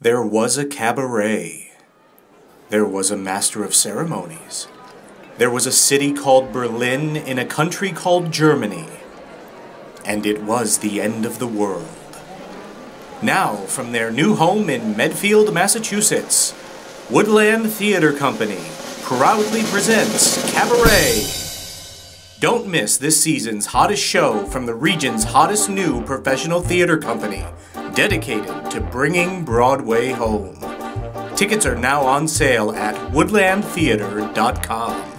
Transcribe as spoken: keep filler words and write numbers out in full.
There was a cabaret. There was a master of ceremonies. There was a city called Berlin in a country called Germany. And it was the end of the world. Now, from their new home in Medfield, Massachusetts, Woodland Theater Company proudly presents Cabaret. Don't miss this season's hottest show from the region's hottest new professional theater company, dedicated to bringing Broadway home. Tickets are now on sale at woodland theater dot com.